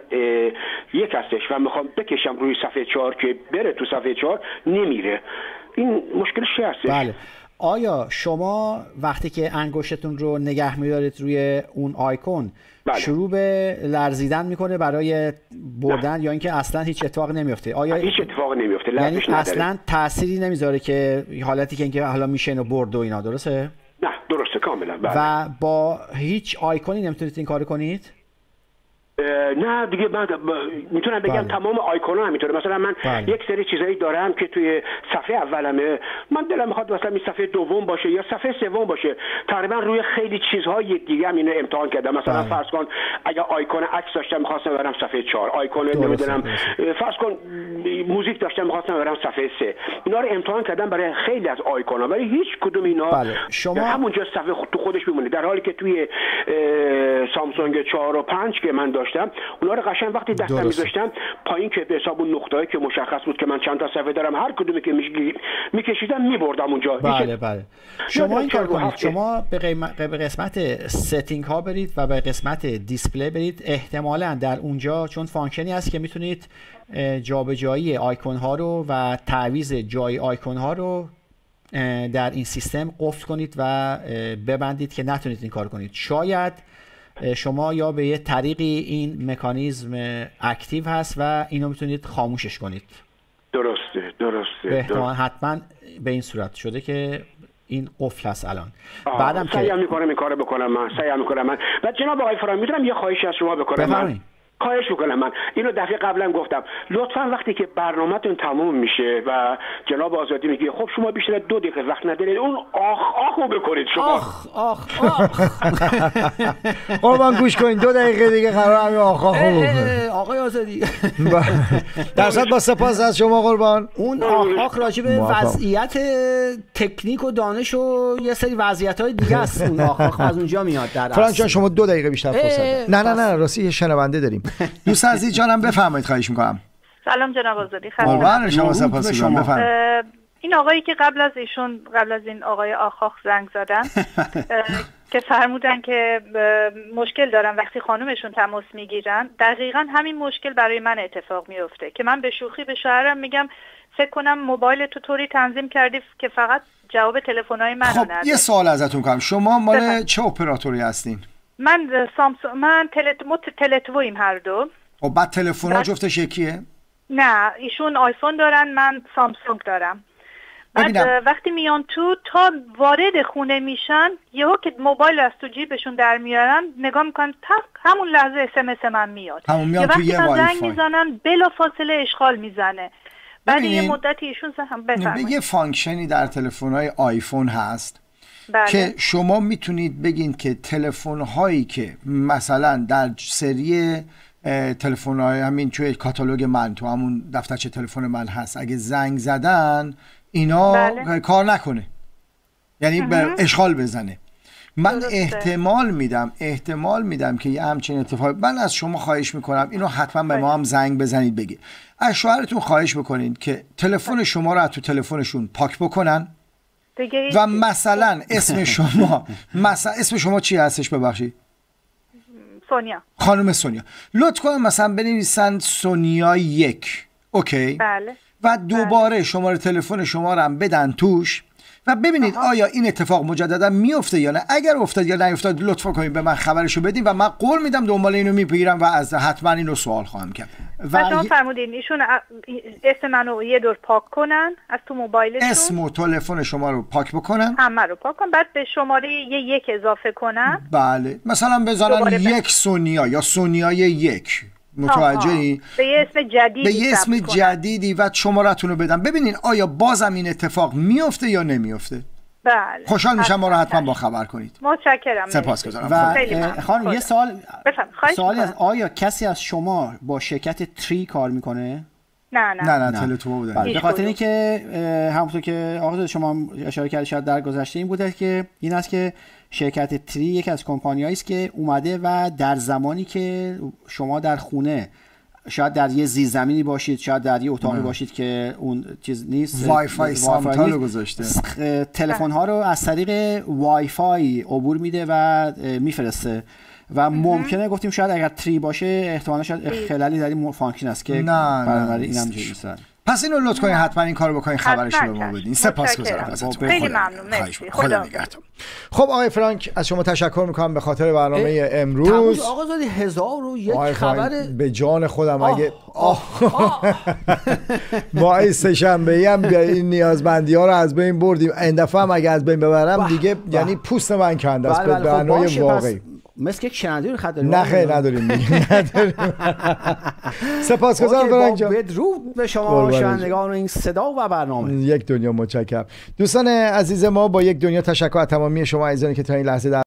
یک هستش و میخوام بکشم روی صفحه چهار که بره تو صفحه چهار، نمیره. این مشکلش چی هستش؟ بله. آیا شما وقتی که انگشتتون رو نگه می‌دارید روی اون آیکون بله. شروع به لرزیدن میکنه برای بردن نه. یا اینکه اصلا هیچ اتفاق نمیفته؟ آیا هیچ اتفاق نمیفته؟ یعنی اصلا تأثیری نمیذاره که حالتی که اینکه حالا میشه اینو برد و اینا، درسته؟ نه درسته کاملا. بله. و با هیچ آیکونی نمیتونید این کارو کنید؟ نه دیگه من میتونم بگم بله. تمام آیکونا همینطوره. مثلا من بله. یک سری چیزایی دارم که توی صفحه اولمه، من دلم میخواد مثلا این صفحه دوم باشه یا صفحه سوم باشه. تقریبا روی خیلی چیزهای دیگه هم اینو امتحان کردم. مثلا بله. فرض کن اگه آیکون عکس داشتم میخواستم برم صفحه چهار، آیکون نمیدونم فرض کن موزیک داشتم میخواستم برم صفحه سه. اینا رو امتحان کردم برای خیلی از آیکونا، ولی هیچ کدوم اینا بله. شما همونجا صفحه تو خودش میمونه، در حالی که توی سامسونگ چهار و پنج که من داشتم اونا رو قشنگ وقتی دستم می‌ذاشتم پایین که به حساب اون نقطه‌ای که مشخص بود که من چند تا صفحه دارم، هر کدومی که می‌کشیدم می‌بردم اونجا. بله بله. شما این کار کنید، شما به, قیم... به قسمت ستینگ ها برید و به قسمت دیسپلی برید. احتمالاً در اونجا چون فانکشنی هست که میتونید جابجایی آیکون ها رو و تعویض جای آیکون ها رو در این سیستم قفل کنید و ببندید که نتونید این کار کنید. شاید شما یا به یه طریقی این مکانیزم اکتیو هست و اینو میتونید خاموشش کنید. درسته درسته. به احتمال حتما به این صورت شده که این قفل هست الان. بعدم که سعی میکنم این کارو بکنم من سعی میکنم من بعد جناب آقای فرام میتونم یه خواهشی از شما بکنم؟ من خواهش میکنم، من اینو دفعه قبلا گفتم، لطفا وقتی که برنامه‌تون تموم میشه و جناب آزادی میگه خب شما بیشتر دو دقیقه وقت ندارید، اون آخ آخو بکنید شما. آخ آخ آخ قربان گوش کنید، دو دقیقه دیگه قرار همین آخ آخو بکنید. آقای آزادی در صد با سپاس از شما قربان. اون آخ آخ راجع به وضعیت تکنیک و دانش و یه سری وضعیت‌های دیگه است. اون آخ آخ از اونجا میاد. در فرانک جان شما دو دقیقه بیشتر فرصت. نه نه نه راستی یه شنونده داریم. دوست عزیز جانم بفرمایید، خواهش میکنم. سلام جناب آزادی. قربان شما، سپاسگزارم. بفرمایید. این آقایی که قبل از ایشون قبل از این آقای آخاخ زنگ زدن که فرمودن که مشکل دارن وقتی خانومشون تماس میگیرن، دقیقا همین مشکل برای من اتفاق میفته که من به شوخی به شوهرم میگم فکر کنم موبایل تو طوری تنظیم کردی که فقط جواب تلفن‌های منو خب نده. یه سوال ازتون کنم، شما مال چه اپراتوری هستین؟ من سامسونگ، من تلت مت تلتویم هر دو. خب بعد تلفن‌ها جفتش یکیه؟ نه ایشون آیفون دارن، من سامسونگ دارم. بعد وقتی میان تو تا وارد خونه میشن یهو که موبایل از تو جیبشون در میارن نگاه میکنن تق همون لحظه اس ام اس من میاد. همون میاد تو یه وای فای. زنگ میزنن بلا فاصله اشغال میزنه. بعد یه مدتی ایشون هم بفرمایید. یه فانکشنی در تلفن‌های آیفون هست بله. که شما میتونید بگین که تلفن‌هایی که مثلا در سری تلفن‌های همین توی کاتالوگ من تو همون دفترچه تلفن من هست اگه زنگ زدن اینا بله. کار نکنه، یعنی به اشغال بزنه. من درسته. احتمال میدم احتمال میدم که یه همچین اتفاقی. من از شما خواهش میکنم اینو حتما به ما هم زنگ بزنید بگید. از شوهرتون خواهش بکنید که تلفن شما رو از تو تلفنشون پاک بکنن و مثلا اسم شما مثلا اسم شما چی هستش ببخشید؟ سونیا. خانم سونیا. لطف کنید مثلا بنویسن سونیا یک. اوکی؟ بله. و دوباره بله. شماره تلفن شما رو هم بدن توش و ببینید آها. آیا این اتفاق مجددا میفته یا نه. اگر افتاد یا نیفتاد لطفا کنید به من خبرشو بدین و من قول میدم دنبال اینو میپگیرم و از حتما اینو سوال خواهم کرد. و شما فرمودین ایشون اسم منو یه دور پاک کنن از تو موبایلشون، اسم و تلفن شما رو پاک بکنن، همه رو پاک کنن، بعد به شماره یه یک اضافه کنن. بله مثلا بزنن یک سونیا یا سونیای یک. متوجهی؟ به یه اسم جدیدی به یه اسم جدیدی و شمارتون رو بدم. ببینین آیا بازم این اتفاق میفته یا نمیفته. بله. خوشحال میشم ما رو حتما با خبر کنید. متشکرم. سپاسگزارم. و خانم یه سوال سوالی از آیا کسی از شما با شرکت تری کار میکنه؟ نه نه نه نه تلتو بوده. به خاطر اینکه همونطور که آقا شما اشاره کردید شاید در گذشته این بوده که این است که شرکت تری یکی از کمپانیایی است که اومده و در زمانی که شما در خونه شاید در یه زیرزمینی باشید، شاید در یه اتاقی باشید که اون چیز نیست، وای فای سامتا رو گذاشته، تلفن ها رو از طریق وای فای عبور میده و میفرسته و ممکنه گفتیم شاید اگر تری باشه احتمالاً شاید خلالی در این فانکشن است که بنابراین اینم جوری نیست. پس اینو لطف کنید حتما این کارو بکنید، خبرش رو به ما بدین. سپاسگزارم ازتون. خیلی ممنون. مرسی. خدا نگهدار. خب آقای فرانک از شما تشکر میکنم به خاطر برنامه امروز. آقا زادی هزار و یک خبر به جان خودم اگه ما این سه شنبه‌ای هم این نیازمندی‌ها رو از بین بردیم. این دفعه هم اگه از بین ببرم دیگه یعنی پوست من کنده است به معنای واقعی. مثل که شنونده رو خط داریم. نه خیر نداریم دیگه نداریم. سپاسگزارم فرانک جان. بدرود به شما شنوندگان این صدا و برنامه یک دنیا. متشکرم دوستان عزیز ما. با یک دنیا تشکر از تمامی شما عزیزانی که تا این لحظه در